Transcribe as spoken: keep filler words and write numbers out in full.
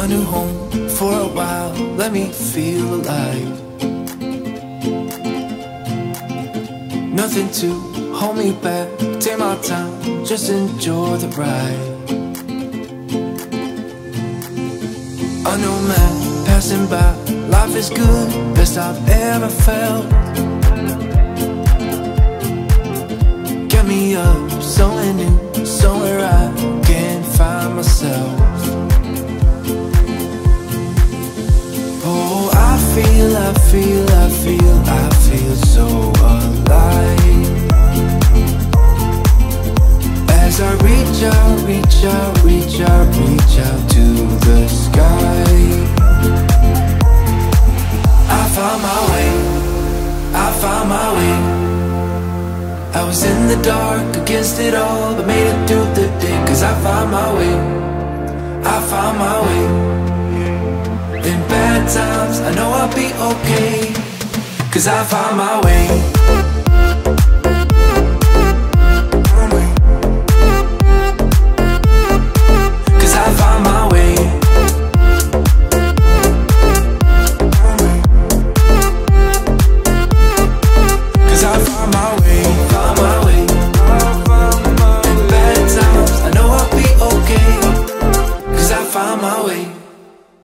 a new home for a while, let me feel alive. Nothing to hold me back, take my time, just enjoy the ride. A new man passing by, life is good, best I've ever felt. Get me up, somewhere new, somewhere I can find myself. Oh, I feel, I feel, I feel, I feel so alive. As I reach out, reach out, reach out, reach out to the sky. I found my way, I found my way. I was in the dark, against it all, but made it through the day. Cause I found my way, I found my way. In bad times, I know I'll be okay. Cause I found my way.